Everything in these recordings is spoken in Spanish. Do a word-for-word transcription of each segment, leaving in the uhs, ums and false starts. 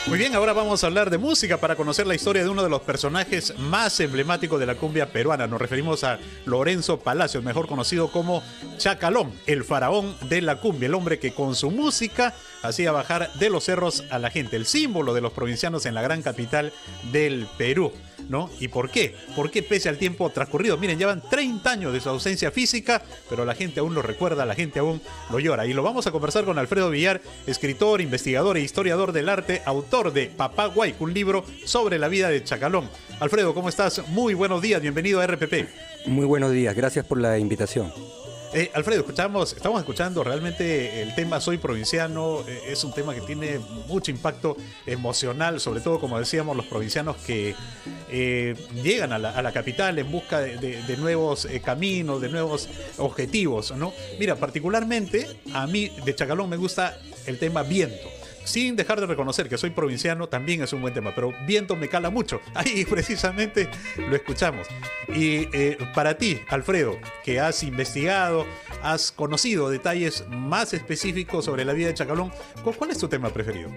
Muy bien, ahora vamos a hablar de música para conocer la historia de uno de los personajes más emblemáticos de la cumbia peruana. Nos referimos a Lorenzo Palacios, mejor conocido como Chacalón, el faraón de la cumbia, el hombre que con su música hacía bajar de los cerros a la gente, el símbolo de los provincianos en la gran capital del Perú, ¿no? ¿Y por qué? ¿Por qué pese al tiempo transcurrido? Miren, llevan treinta años de su ausencia física, pero la gente aún lo recuerda, la gente aún lo llora. Y lo vamos a conversar con Alfredo Villar, escritor, investigador e historiador del arte, autor de Papá Guayco, un libro sobre la vida de Chacalón. Alfredo, ¿cómo estás? Muy buenos días, bienvenido a R P P. Muy buenos días, gracias por la invitación. Eh, Alfredo, escuchamos, estamos escuchando realmente el tema Soy Provinciano, eh, es un tema que tiene mucho impacto emocional, sobre todo, como decíamos, los provincianos que eh, llegan a la, a la capital en busca de, de, de nuevos eh, caminos, de nuevos objetivos, ¿no? Mira, particularmente a mí de Chacalón me gusta el tema Viento. Sin dejar de reconocer que soy provinciano, también es un buen tema, pero Viento me cala mucho. Ahí precisamente lo escuchamos. Y eh, para ti, Alfredo, que has investigado, has conocido detalles más específicos sobre la vida de Chacalón, ¿cuál es tu tema preferido?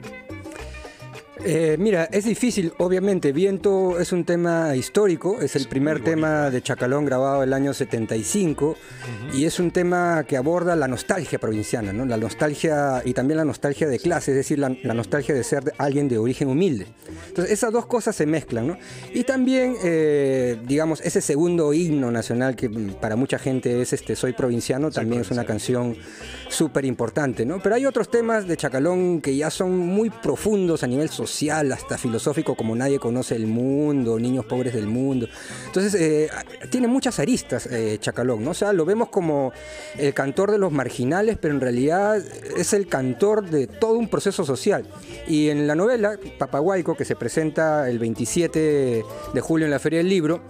Eh, mira, es difícil, obviamente. Viento es un tema histórico, es el Es primer tema de Chacalón grabado el año setenta y cinco, uh-huh. Y es un tema que aborda la nostalgia provinciana, ¿no? La nostalgia y también la nostalgia de clase, es decir, la, la nostalgia de ser alguien de origen humilde. Entonces esas dos cosas se mezclan, ¿no? Y también, eh, digamos, ese segundo himno nacional que para mucha gente es este Soy Provinciano, también es una canción súper importante, ¿no? Pero hay otros temas de Chacalón que ya son muy profundos a nivel social, social, hasta filosófico, como Nadie conoce el mundo, Niños pobres del mundo. Entonces, eh, tiene muchas aristas eh, Chacalón, ¿no? O sea, lo vemos como el cantor de los marginales, pero en realidad es el cantor de todo un proceso social. Y en la novela, Papá Guayco, que se presenta el veintisiete de julio en la Feria del Libro,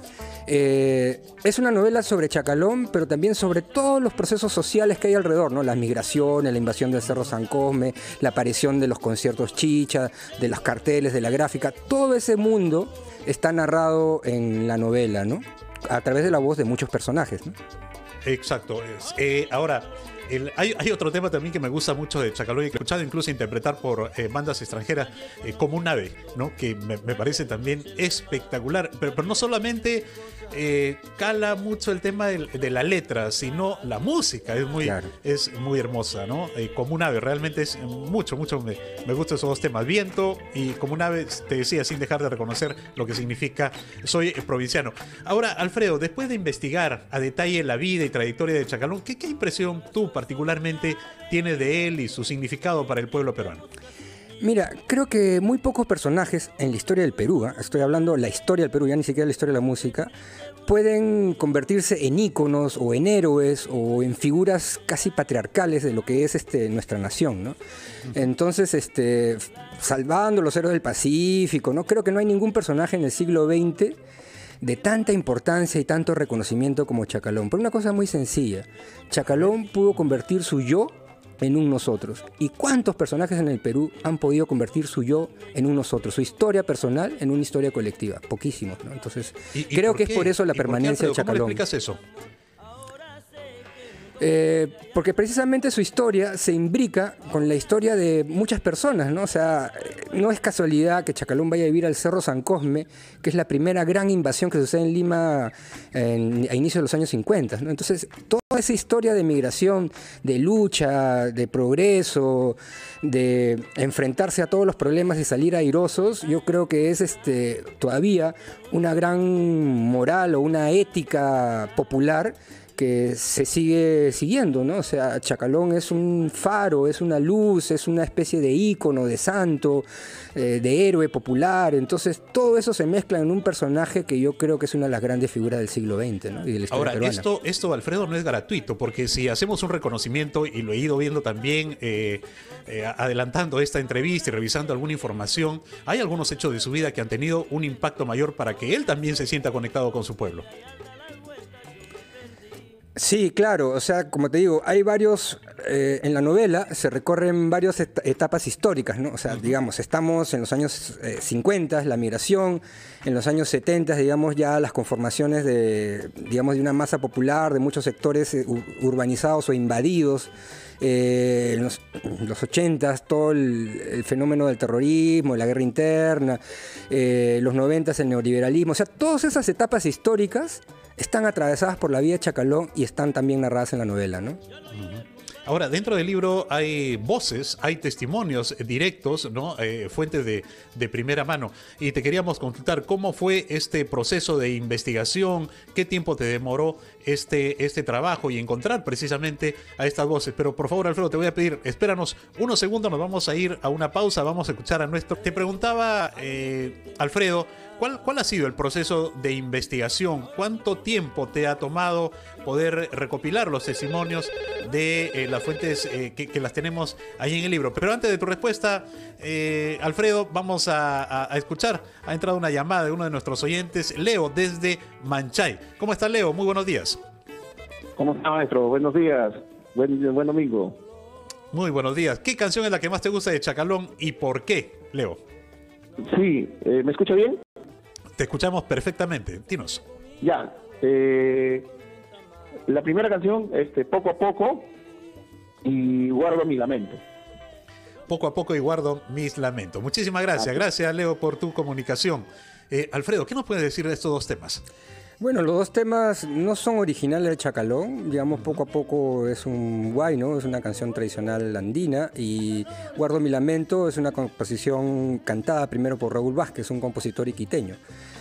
Eh, es una novela sobre Chacalón, pero también sobre todos los procesos sociales que hay alrededor, ¿no? Las migraciones, la invasión del Cerro San Cosme, la aparición de los conciertos chicha, de los carteles, de la gráfica. Todo ese mundo está narrado en la novela, ¿no? A través de la voz de muchos personajes, ¿no? Exacto. Eh, ahora, el, hay, hay otro tema también que me gusta mucho de Chacalón y que he escuchado incluso interpretar por eh, bandas extranjeras, eh, como un ave, ¿no? Que me, me parece también espectacular, pero, pero no solamente eh, cala mucho el tema de, de la letra, sino la música es muy, claro. es muy hermosa, ¿no? Eh, como un ave, realmente es mucho, mucho, me, me gustan esos dos temas, Viento y Como un ave, te decía, sin dejar de reconocer lo que significa Soy Provinciano. Ahora, Alfredo, después de investigar a detalle la vida y trayectoria de Chacalón, ¿qué, qué impresión tú particularmente tienes de él y su significado para el pueblo peruano? Mira, creo que muy pocos personajes en la historia del Perú, ¿eh? Estoy hablando de la historia del Perú, ya ni siquiera la historia de la música, pueden convertirse en íconos o en héroes o en figuras casi patriarcales de lo que es este, nuestra nación, ¿no? Entonces, este, salvando los héroes del Pacífico, ¿no? Creo que no hay ningún personaje en el siglo veinte de tanta importancia y tanto reconocimiento como Chacalón. Por una cosa muy sencilla, Chacalón pudo convertir su yo en un nosotros. ¿Y cuántos personajes en el Perú han podido convertir su yo en un nosotros? Su historia personal en una historia colectiva. Poquísimos, ¿no? Entonces, ¿Y, y creo que qué? es por eso la permanencia de Chacalón. ¿Cómo le explicas eso? Eh, porque precisamente su historia se imbrica con la historia de muchas personas, ¿no? O sea, no es casualidad que Chacalón vaya a vivir al Cerro San Cosme, que es la primera gran invasión que sucede en Lima en, a inicios de los años cincuenta, ¿no? Entonces, toda esa historia de migración, de lucha, de progreso, de enfrentarse a todos los problemas y salir airosos, yo creo que es este, todavía una gran moral o una ética popular que se sigue siguiendo, ¿no? O sea, Chacalón es un faro, es una luz, es una especie de ícono, de santo, eh, de héroe popular. Entonces, todo eso se mezcla en un personaje que yo creo que es una de las grandes figuras del siglo veinte, ¿no? Y de la historia Ahora, peruana. esto, esto, Alfredo, no es gratuito, porque si hacemos un reconocimiento, y lo he ido viendo también, eh, eh, adelantando esta entrevista y revisando alguna información, hay algunos hechos de su vida que han tenido un impacto mayor para que él también se sienta conectado con su pueblo. Sí, claro, o sea, como te digo, hay varios, eh, en la novela se recorren varias et etapas históricas, ¿no? O sea, uh-huh. digamos, estamos en los años eh, cincuenta, la migración, en los años setenta, digamos, ya las conformaciones de, digamos, de una masa popular, de muchos sectores eh, urbanizados o invadidos, eh, en los, los ochentas, todo el, el fenómeno del terrorismo, la guerra interna, eh, los noventas, el neoliberalismo, o sea, todas esas etapas históricas están atravesadas por la vida de Chacalón y están también narradas en la novela, ¿no? Uh-huh. Ahora, dentro del libro hay voces, hay testimonios directos, ¿no? Eh, fuentes de, de primera mano. Y te queríamos consultar cómo fue este proceso de investigación, qué tiempo te demoró este, este trabajo y encontrar precisamente a estas voces. Pero por favor, Alfredo, te voy a pedir, espéranos unos segundos, nos vamos a ir a una pausa, vamos a escuchar a nuestro... Te preguntaba, eh, Alfredo, ¿Cuál, ¿Cuál ha sido el proceso de investigación? ¿Cuánto tiempo te ha tomado poder recopilar los testimonios de eh, las fuentes eh, que, que las tenemos ahí en el libro? Pero antes de tu respuesta, eh, Alfredo, vamos a, a, a escuchar. Ha entrado una llamada de uno de nuestros oyentes, Leo, desde Manchay. ¿Cómo está, Leo? Muy buenos días. ¿Cómo está, maestro? Buenos días. Buen, buen domingo. Muy buenos días. ¿Qué canción es la que más te gusta de Chacalón y por qué, Leo? Sí, eh, ¿me escucha bien? Te escuchamos perfectamente. Dinos. Ya. Eh, la primera canción, este, Poco a Poco y Guardo mi lamento. Poco a poco y guardo mis lamentos. Muchísimas gracias. Gracias, Leo, por tu comunicación. Eh, Alfredo, ¿qué nos puedes decir de estos dos temas? Bueno, los dos temas no son originales de Chacalón, digamos, Poco a Poco es un guay, ¿no? Es una canción tradicional andina, y Guardo mi lamento es una composición cantada primero por Raúl Vázquez, un compositor iquiteño.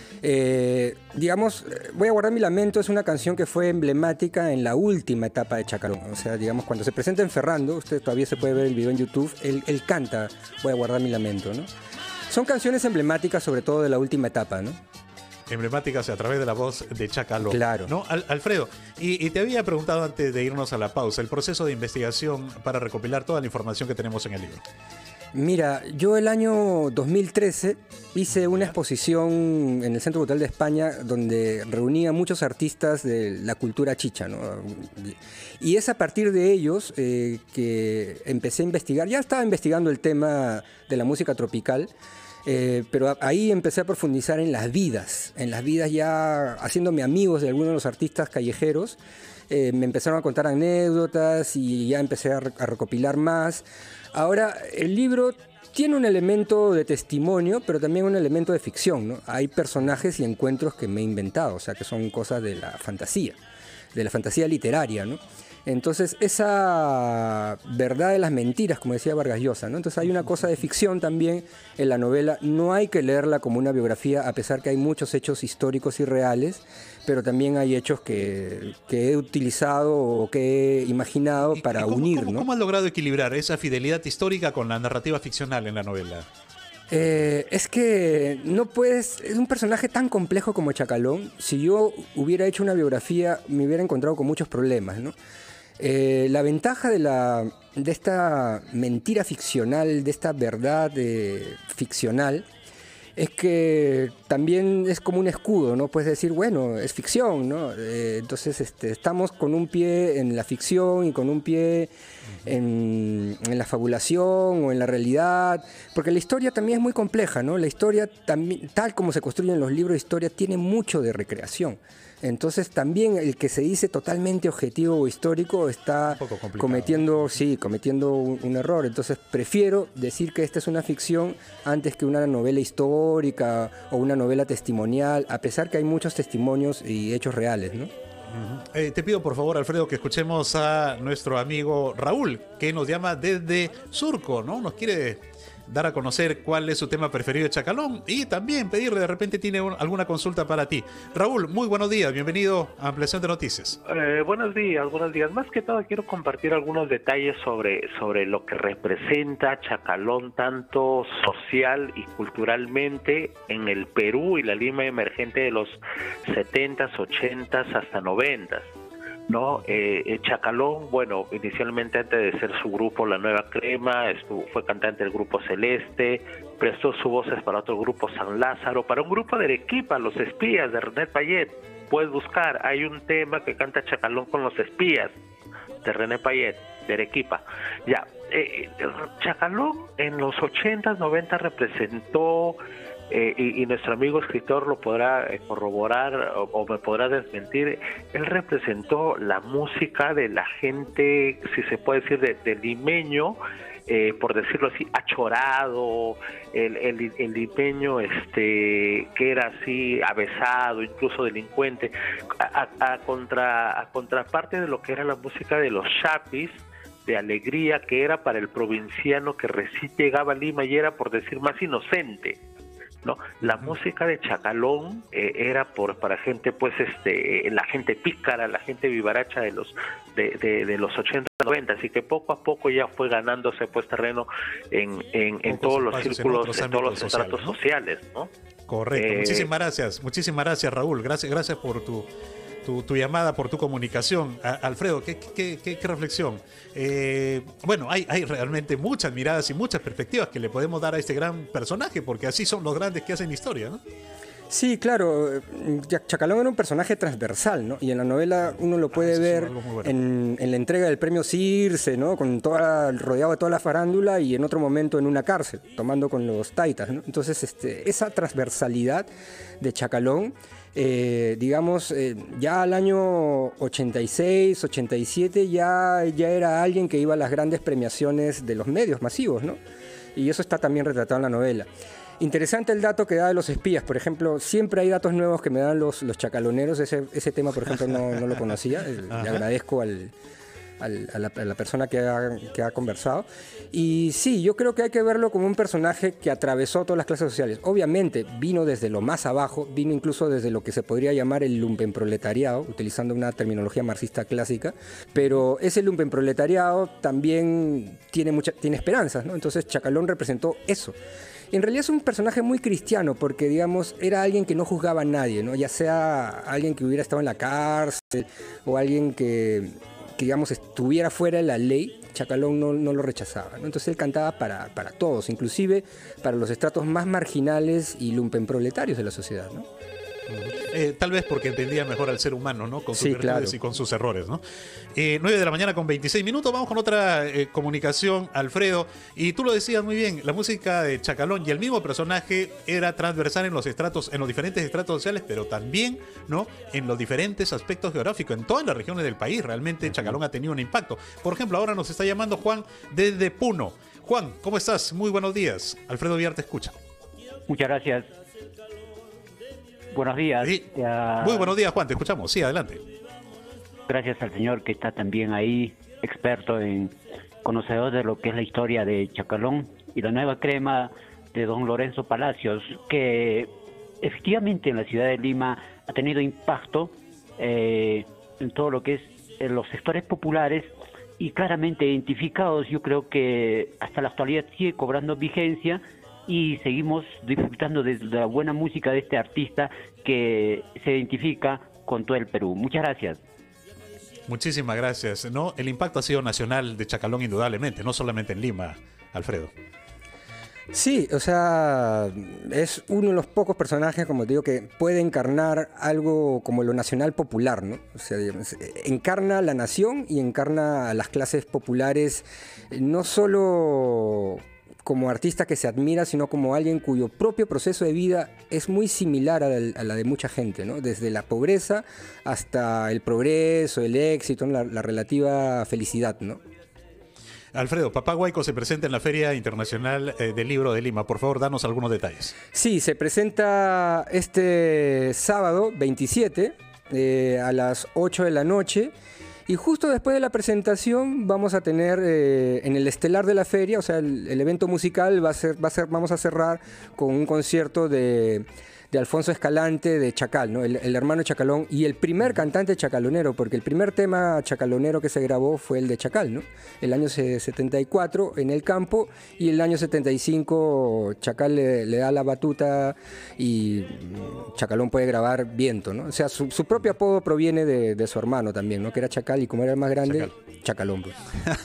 Eh, digamos, Voy a guardar mi lamento es una canción que fue emblemática en la última etapa de Chacalón. O sea, digamos, cuando se presenta en Ferrando, usted todavía se puede ver el video en YouTube, él, él canta Voy a guardar mi lamento, ¿no? Son canciones emblemáticas sobre todo de la última etapa, ¿no? Emblemáticas a través de la voz de Chacalón. Claro. ¿No? Al, Alfredo, y, y te había preguntado antes de irnos a la pausa, el proceso de investigación para recopilar toda la información que tenemos en el libro. Mira, yo el año dos mil trece hice una exposición en el Centro Cultural de España donde reunía muchos artistas de la cultura chicha, ¿no? Y es a partir de ellos eh, que empecé a investigar. Ya estaba investigando el tema de la música tropical, Eh, pero ahí empecé a profundizar en las vidas, en las vidas ya haciéndome amigos de algunos de los artistas callejeros. Eh, me empezaron a contar anécdotas y ya empecé a, re a recopilar más. Ahora, el libro tiene un elemento de testimonio, pero también un elemento de ficción, ¿no? Hay personajes y encuentros que me he inventado, o sea, que son cosas de la fantasía, de la fantasía literaria, ¿no? Entonces, esa verdad de las mentiras, como decía Vargas Llosa, ¿no? Entonces hay una cosa de ficción también en la novela. No hay que leerla como una biografía, a pesar que hay muchos hechos históricos y reales, pero también hay hechos que, que he utilizado o que he imaginado para cómo, unir, cómo, ¿no? ¿Cómo has logrado equilibrar esa fidelidad histórica con la narrativa ficcional en la novela? Eh, es que no puedes, es un personaje tan complejo como Chacalón. Si yo hubiera hecho una biografía, me hubiera encontrado con muchos problemas, ¿no? Eh, la ventaja de, la, de esta mentira ficcional, de esta verdad eh, ficcional, es que también es como un escudo, ¿no? Puedes decir, bueno, es ficción, ¿no? Eh, entonces este, estamos con un pie en la ficción y con un pie en, en la fabulación o en la realidad, porque la historia también es muy compleja, ¿no? La historia, también, tal como se construyen los libros de historia, tiene mucho de recreación. Entonces también el que se dice totalmente objetivo o histórico está cometiendo, sí, cometiendo un, un error. Entonces prefiero decir que esta es una ficción antes que una novela histórica o una novela testimonial, a pesar que hay muchos testimonios y hechos reales, ¿no? Uh-huh. eh, te pido por favor, Alfredo, que escuchemos a nuestro amigo Raúl, que nos llama desde Surco, ¿no? Nos quiere dar a conocer cuál es su tema preferido de Chacalón y también pedirle, de repente tiene un, alguna consulta para ti. Raúl, muy buenos días, bienvenido a Ampliación de Noticias. Eh, buenos días, buenos días. Más que todo quiero compartir algunos detalles sobre, sobre lo que representa Chacalón, tanto social y culturalmente en el Perú y la Lima emergente de los setentas, ochentas hasta noventas. ¿no? Eh, Chacalón, bueno, inicialmente antes de ser su grupo La Nueva Crema, estuvo, fue cantante del grupo Celeste, prestó sus voces para otro grupo San Lázaro, para un grupo de Arequipa, Los Espías, de René Payet. Puedes buscar, hay un tema que canta Chacalón con Los Espías, de René Payet, de Arequipa. Ya, eh, Chacalón en los ochentas, noventas representó... Eh, y, y nuestro amigo escritor lo podrá eh, corroborar o, o me podrá desmentir, él representó la música de la gente, si se puede decir, de, de limeño, eh, por decirlo así, achorado, el, el, el limeño este, que era así avesado, incluso delincuente, a, a, a, contra, a contraparte de lo que era la música de los chapis, de alegría, que era para el provinciano que recién llegaba a Lima y era, por decir, más inocente, ¿no? La música de Chacalón eh, era por para gente, pues, este, la gente pícara, la gente vivaracha de los de, de, de los ochenta, noventa, así que poco a poco ya fue ganándose, pues, terreno en, en, en todos los círculos, en, en todos los estratos sociales, ¿no? Correcto. Eh, muchísimas gracias, muchísimas gracias, Raúl. Gracias, gracias por tu Tu, tu llamada, por tu comunicación. A, Alfredo, ¿qué, qué, qué, qué reflexión? Eh, bueno, hay, hay realmente muchas miradas y muchas perspectivas que le podemos dar a este gran personaje, porque así son los grandes que hacen historia, ¿no? Sí, claro. Chacalón era un personaje transversal, ¿no? Y en la novela uno lo puede ah, ver bueno. en, en la entrega del premio Circe, ¿no? Con toda, rodeado de toda la farándula, y en otro momento en una cárcel, tomando con los taitas, ¿no? Entonces, este, esa transversalidad de Chacalón, Eh, digamos, eh, ya al año ochenta y seis, ochenta y siete ya, ya era alguien que iba a las grandes premiaciones de los medios masivos, ¿no? Y eso está también retratado en la novela. Interesante el dato que da de Los Espías, por ejemplo, siempre hay datos nuevos que me dan los, los chacaloneros, ese, ese tema, por ejemplo, no, no lo conocía, le agradezco al... Al, a, la, a la persona que ha, que ha conversado. Y sí, yo creo que hay que verlo como un personaje que atravesó todas las clases sociales. Obviamente vino desde lo más abajo, vino incluso desde lo que se podría llamar el lumpenproletariado, utilizando una terminología marxista clásica, pero ese lumpenproletariado también tiene, mucha, tiene esperanzas, ¿no? Entonces Chacalón representó eso. En realidad es un personaje muy cristiano porque, digamos, era alguien que no juzgaba a nadie, ¿no? Ya sea alguien que hubiera estado en la cárcel o alguien que... que, digamos, estuviera fuera de la ley, Chacalón no, no lo rechazaba, ¿no? Entonces él cantaba para, para todos, inclusive para los estratos más marginales y lumpenproletarios de la sociedad, ¿no? Eh, tal vez porque entendía mejor al ser humano, ¿no? Con sus sí, virtudes claro. y con sus errores, ¿no? Eh, nueve de la mañana con veintiséis minutos. Vamos con otra eh, comunicación, Alfredo. Y tú lo decías muy bien, la música de Chacalón y el mismo personaje era transversal en los estratos, en los diferentes estratos sociales, pero también, ¿no? En los diferentes aspectos geográficos, en todas las regiones del país. Realmente Chacalón ha tenido un impacto. Por ejemplo, ahora nos está llamando Juan desde Puno. Juan, ¿cómo estás? Muy buenos días. Alfredo Villar te escucha. Muchas gracias. Buenos días. Sí. Ya... Muy buenos días, Juan, te escuchamos. Sí, adelante. Gracias al señor que está también ahí, experto en conocedor de lo que es la historia de Chacalón y la Nueva Crema de don Lorenzo Palacios, que efectivamente en la ciudad de Lima ha tenido impacto eh, en todo lo que es en los sectores populares y claramente identificados. Yo creo que hasta la actualidad sigue cobrando vigencia y seguimos disfrutando de la buena música de este artista que se identifica con todo el Perú. Muchas gracias. Muchísimas gracias. ¿No? El impacto ha sido nacional de Chacalón indudablemente, no solamente en Lima, Alfredo. Sí, o sea, es uno de los pocos personajes, como te digo, que puede encarnar algo como lo nacional popular, ¿no? O sea, digamos, encarna la nación y encarna a las clases populares, no solo como artista que se admira, sino como alguien cuyo propio proceso de vida es muy similar a la, a la de mucha gente, ¿no? Desde la pobreza hasta el progreso, el éxito, la, la relativa felicidad, ¿no? Alfredo, Papá Guayco se presenta en la Feria Internacional eh, del Libro de Lima. Por favor, danos algunos detalles. Sí, se presenta este sábado veintisiete eh, a las ocho de la noche. Y justo después de la presentación vamos a tener eh, en el estelar de la feria, o sea, el, el evento musical va a ser, va a ser, vamos a cerrar con un concierto de, de Alfonso Escalante de Chacal, ¿no? El, el hermano Chacalón y el primer cantante chacalonero, porque el primer tema chacalonero que se grabó fue el de Chacal, ¿no? El año setenta y cuatro en el campo, y el año setenta y cinco Chacal le, le da la batuta y Chacalón puede grabar Viento, ¿no? O sea, su, su propio apodo proviene de, de su hermano también, ¿no? Que era Chacal, y como era el más grande, Chacal. Chacalón. Pues.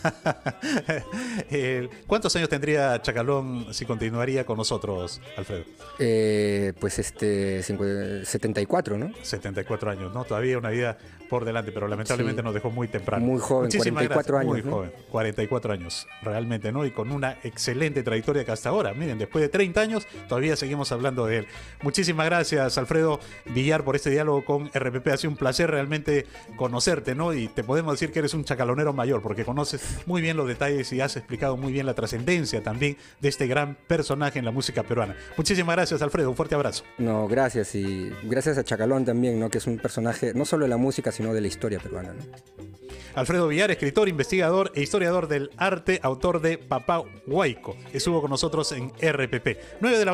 eh, ¿Cuántos años tendría Chacalón si continuaría con nosotros, Alfredo? Eh, pues este setenta y cuatro, ¿no? setenta y cuatro años, ¿no? Todavía una vida por delante, pero lamentablemente sí, nos dejó muy temprano. Muy joven, Muchísimas cuarenta y cuatro gracias. años. Muy ¿no? joven, cuarenta y cuatro años, realmente, ¿no? Y con una excelente trayectoria que hasta ahora, miren, después de treinta años, todavía seguimos hablando de él. Muchísimas gracias, Alfredo Villar, por este diálogo con R P P. Ha sido un placer realmente conocerte, ¿no? Y te podemos decir que eres un chacalonero mayor, porque conoces muy bien los detalles y has explicado muy bien la trascendencia también de este gran personaje en la música peruana. Muchísimas gracias, Alfredo. Un fuerte abrazo. No, gracias. Y gracias a Chacalón también, ¿no? Que es un personaje no solo de la música, sino de la historia peruana, ¿no? Alfredo Villar, escritor, investigador e historiador del arte, autor de Papá Huayco, estuvo con nosotros en R P P. nueve de la